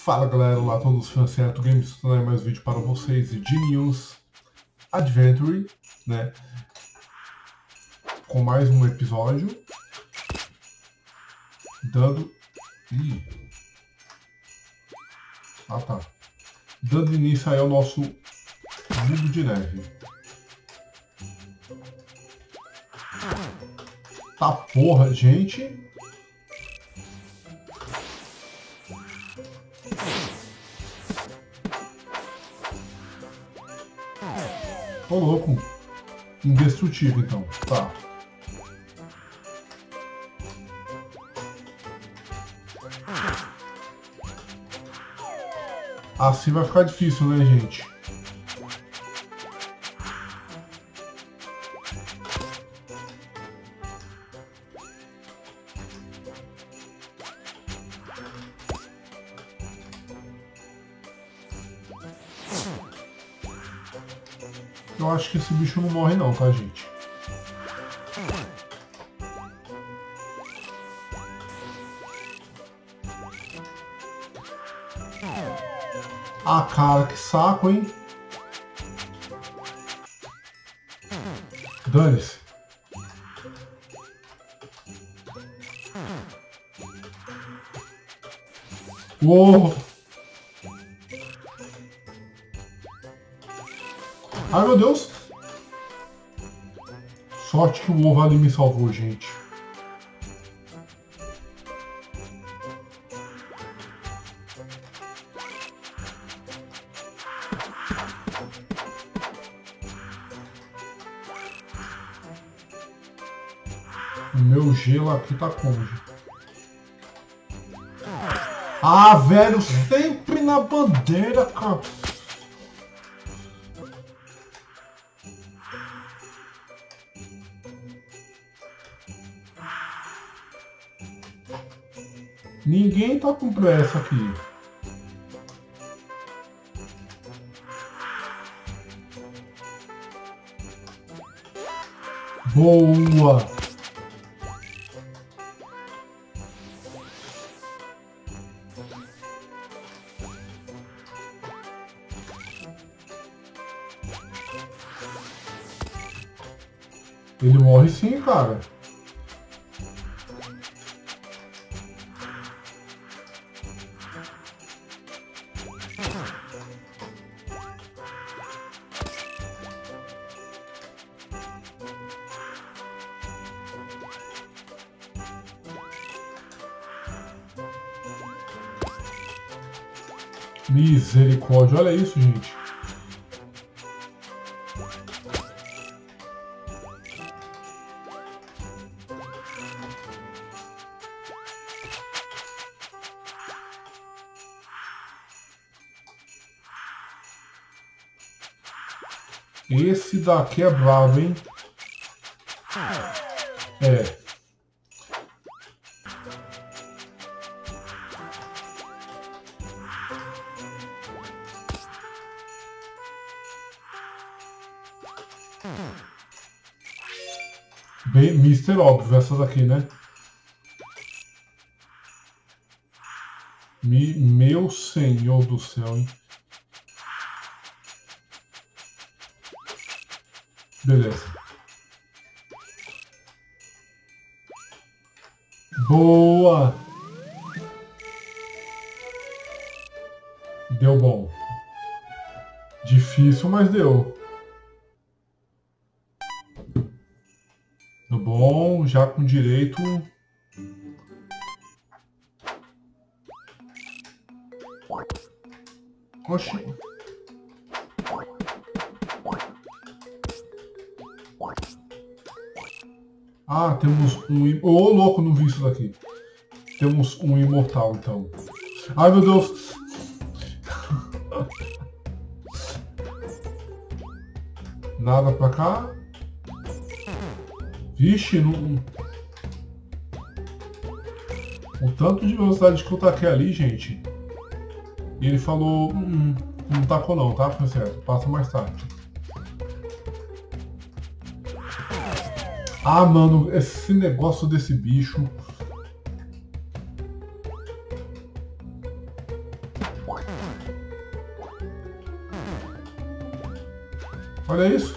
Fala galera, olá a todos, Francerto Games, trazendo mais vídeo para vocês de News Adventure, né? Com mais um episódio, dando... Dando início aí ao nosso mundo de neve. Tá porra, gente! Tô louco. Indestrutível, então. Tá. Assim vai ficar difícil, né, gente? Eu acho que esse bicho não morre não, tá, gente? Ah, cara, que saco, hein? Dane-se. Uou! Ai, meu Deus! Sorte que o ovo ali me salvou, gente. O meu gelo aqui tá como? Ah, velho, sempre na bandeira, cara. Ninguém tá com pressa aqui. Boa! Ele morre sim, cara. Misericórdia, olha isso, gente. Esse daqui é bravo, hein? É. Bem, Mr. Óbvio, essa daqui, né? Meu senhor do céu, hein? Beleza. Boa! Deu bom. Difícil, mas deu. Deu bom, já com direito. Oxi. Ah, temos um... Ô, louco, não vi isso daqui. Temos um imortal, então. Ai, meu Deus. Nada pra cá. Vixe, não... O tanto de velocidade que eu taquei ali, gente. E ele falou... não tacou não, tá? Foi certo. Passa mais tarde. Ah, mano, esse negócio desse bicho... Olha isso.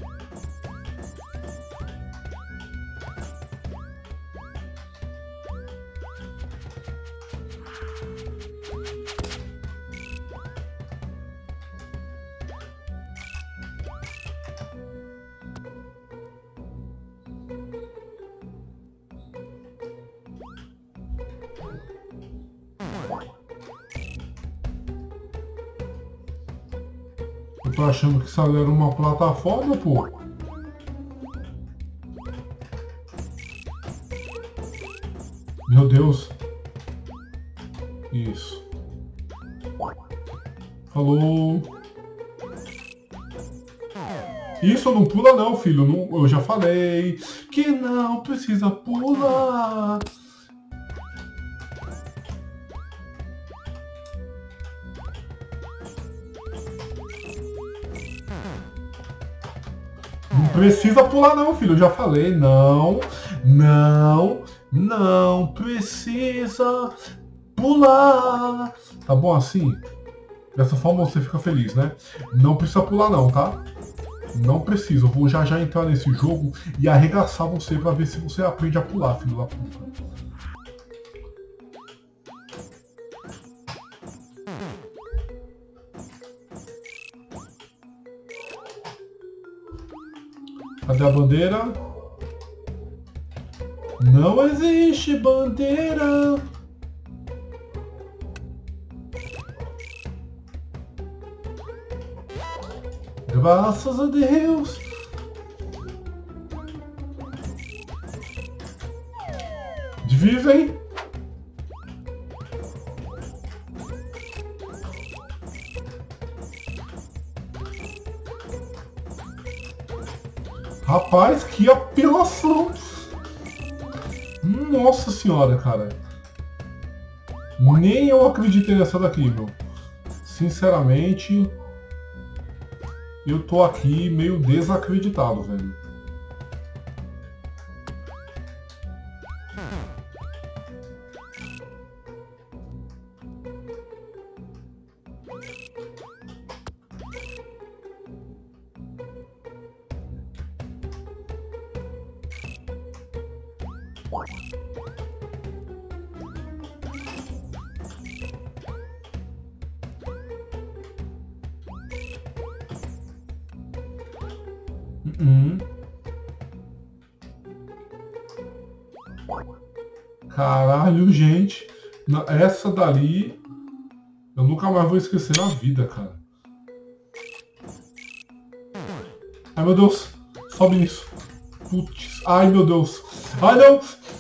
Eu tô achando que isso ali era uma plataforma, pô. Meu Deus. Isso. Falou. Isso não pula não, filho. Não, eu já falei que não precisa pular. Não precisa pular não, filho. Eu já falei. Não, não, não precisa pular. Tá bom assim? Dessa forma você fica feliz, né? Não precisa pular não, tá? Não precisa. Eu vou já entrar nesse jogo e arregaçar você pra ver se você aprende a pular, filho da puta. Cadê a bandeira? Não existe bandeira. Graças a Deus. Difícil, hein? Rapaz, que apelação! Nossa senhora, cara. Nem eu acreditei nessa daqui, meu. Sinceramente, eu tô aqui meio desacreditado, velho. Caralho, gente. Essa dali eu nunca mais vou esquecer na vida, cara. Ai, meu Deus. Sobe nisso. Putz. Ai, meu Deus. Ai, não.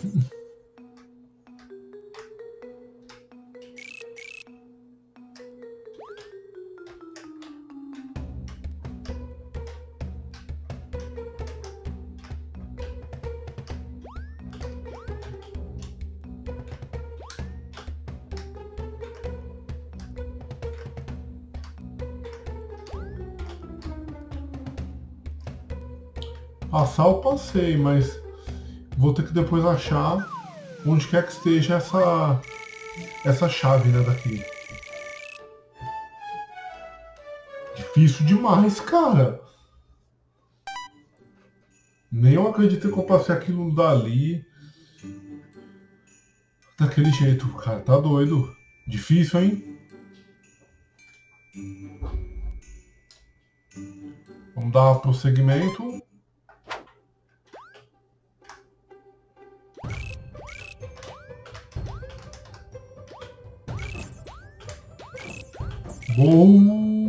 Passar eu passei, mas vou ter que depois achar onde quer que esteja essa chave, né, daqui. Difícil demais, cara. Nem eu acreditei que eu passei aquilo dali daquele jeito, cara. Tá doido. Difícil, hein? Vamos dar prosseguimento. Bom.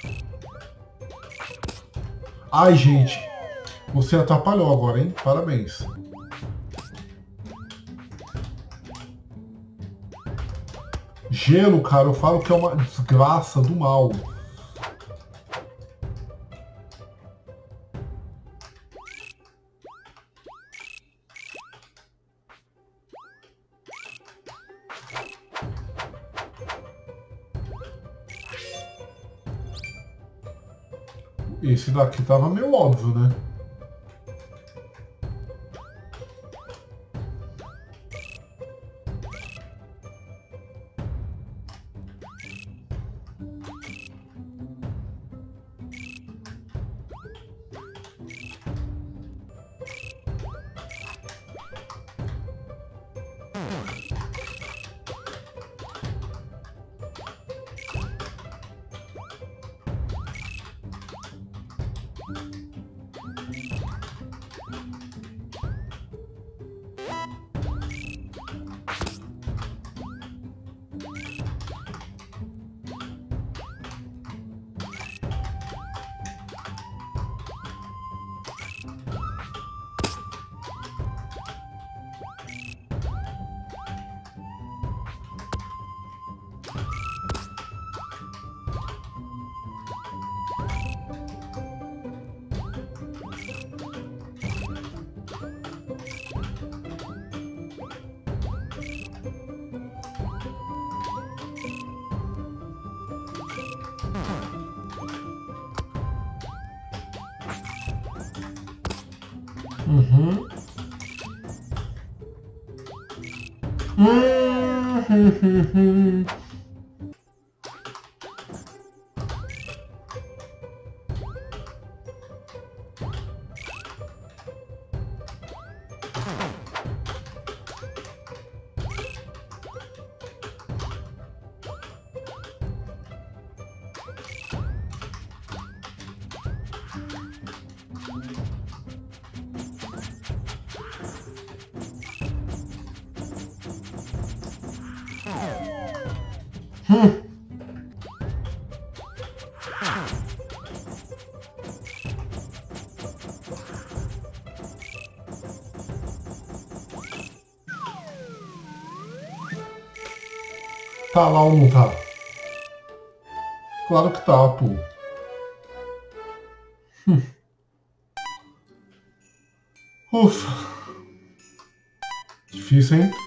Ai, gente. Você atrapalhou agora, hein? Parabéns. Gelo, cara, eu falo que é uma desgraça do mal. Esse daqui tava meio óbvio, né? Uhum. Uhum. Tá lá ou não tá? Claro que tá, pô. Ufa. Difícil, hein?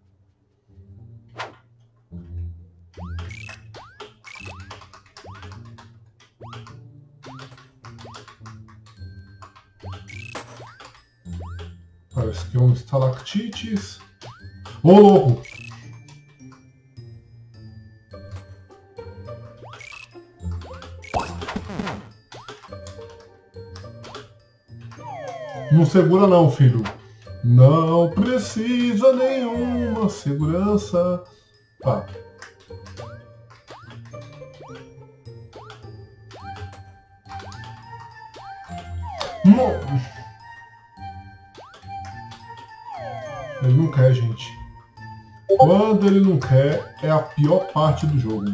Parece que é um estalactites. Ô, louco! Não segura não, filho. Não precisa nenhuma segurança. Tá. Ele não quer, gente. Quando ele não quer, é a pior parte do jogo.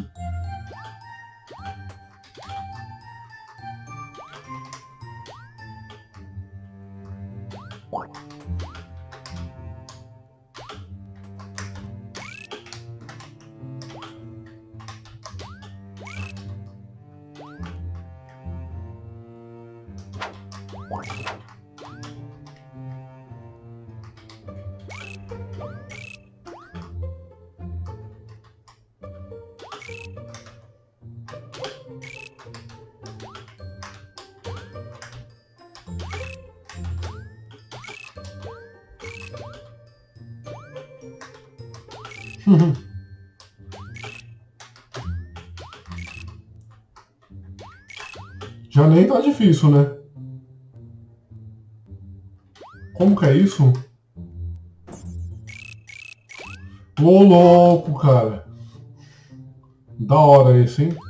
Já nem tá difícil, né? Como que é isso? Ô, louco, cara. Da hora esse, hein?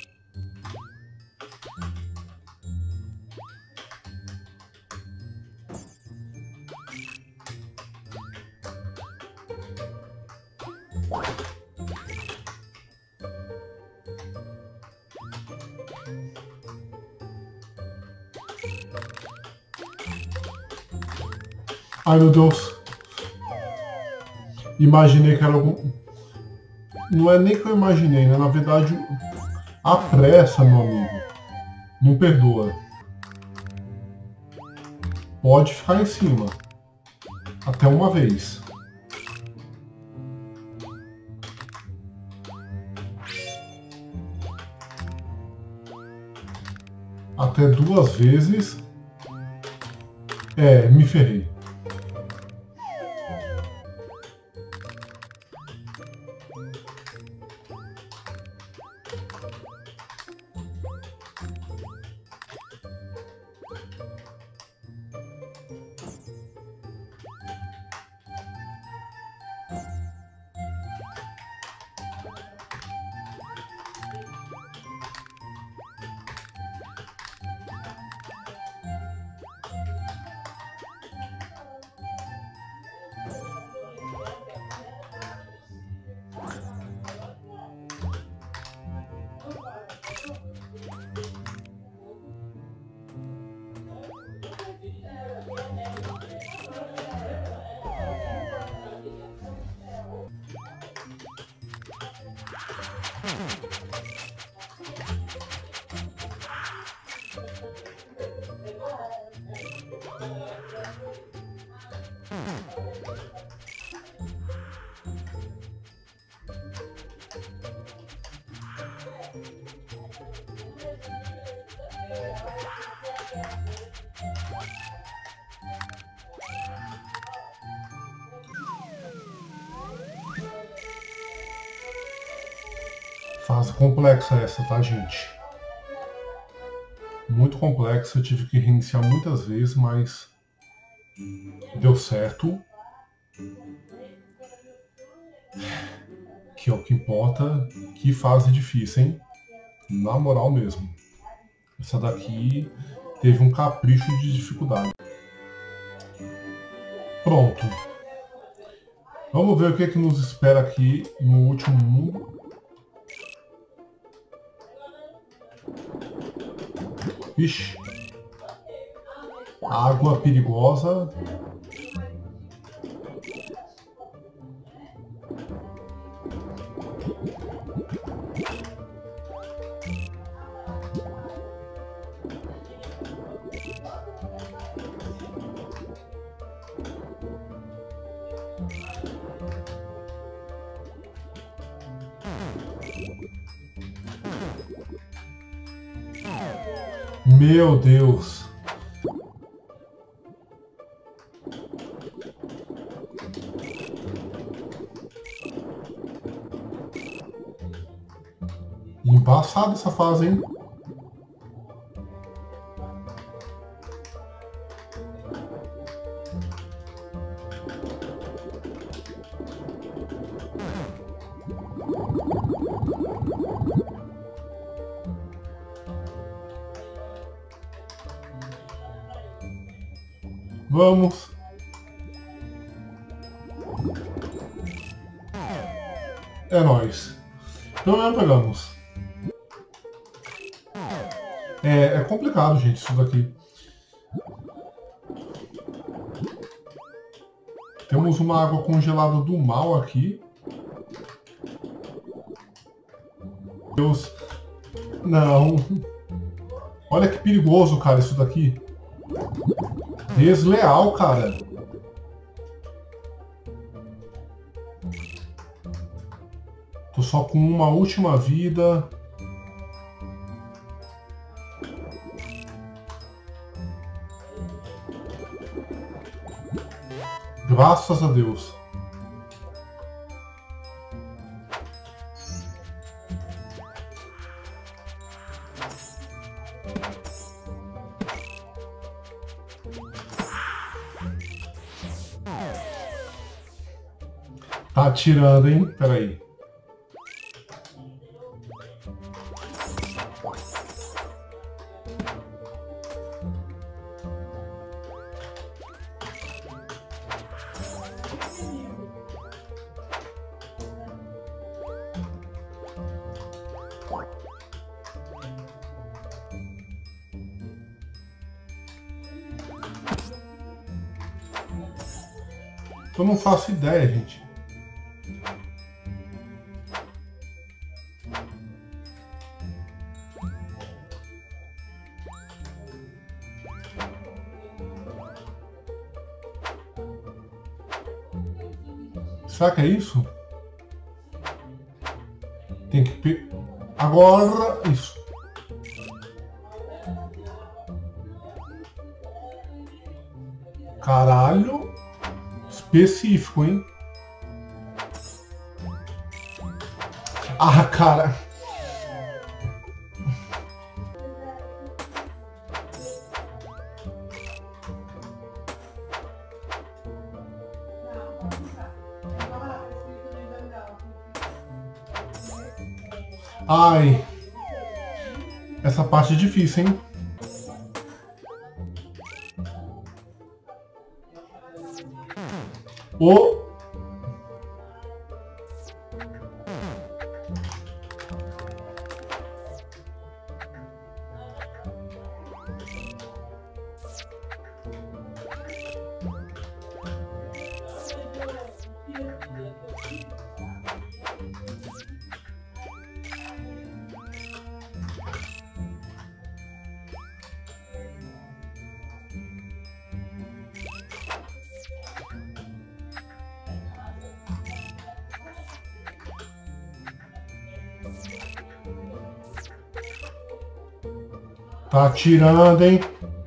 Ai, meu Deus. Imaginei que era algum... Não é nem que eu imaginei, né? Na verdade, a pressa, meu amigo, não perdoa. Pode ficar em cima. Até uma vez. Até duas vezes. É, me ferrei. Fase complexa essa, tá, gente? Muito complexa, eu tive que reiniciar muitas vezes, mas deu certo. Que é o que importa. Que fase difícil, hein? Na moral mesmo. Essa daqui teve um capricho de dificuldade. Pronto. Vamos ver o que é que nos espera aqui no último mundo. Ixi. Água perigosa. Meu Deus. Embaçada essa fase, hein? Vamos. É nóis. Pelo menos pegamos. É complicado, gente, isso daqui. Temos uma água congelada do mal aqui. Deus. Não. Olha que perigoso, cara, isso daqui. Desleal, cara. Tô só com uma última vida. Graças a Deus. Tá atirando, hein? Peraí. Eu não faço ideia, gente. Será que é isso? Tem que... Agora, isso. Caralho. Específico, hein? Ah, cara. Ai. Essa parte é difícil, hein? O... Tá tirando, hein?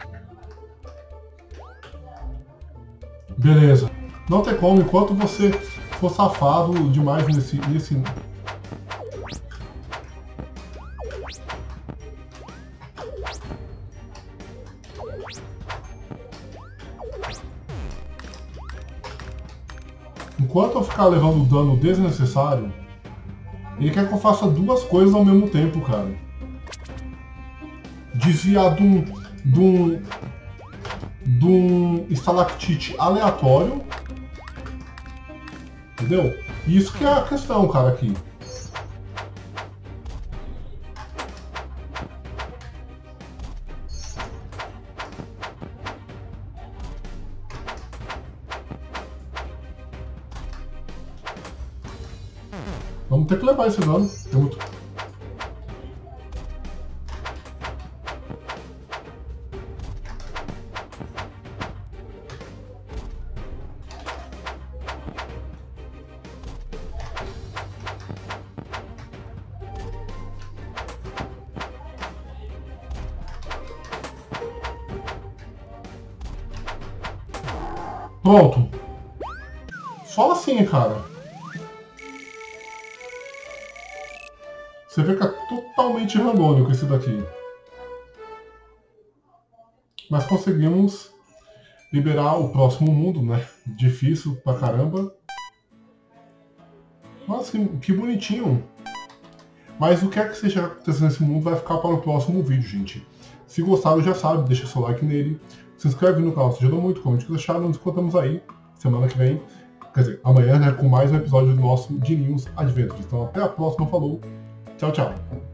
Beleza. Não tem como, enquanto você for safado demais nesse... Enquanto eu ficar levando dano desnecessário, ele quer que eu faça duas coisas ao mesmo tempo, cara. Desviar de um estalactite aleatório. Entendeu? Isso que é a questão, cara, aqui. Vamos ter que levar esse dano. Tem muito... Pronto. Só assim, cara. Você vê que é totalmente randômico esse daqui. Mas conseguimos liberar o próximo mundo, né? Difícil pra caramba. Nossa, que bonitinho. Mas o que é que seja acontecendo nesse mundo vai ficar para o próximo vídeo, gente. Se gostaram, já sabe, deixa seu like nele. Se inscreve no canal, se ajuda muito. Comente o que acharam. Nos encontramos aí semana que vem. Quer dizer, amanhã, né? Com mais um episódio do nosso Dininhos Adventures. Então até a próxima. Falou. Tchau, tchau.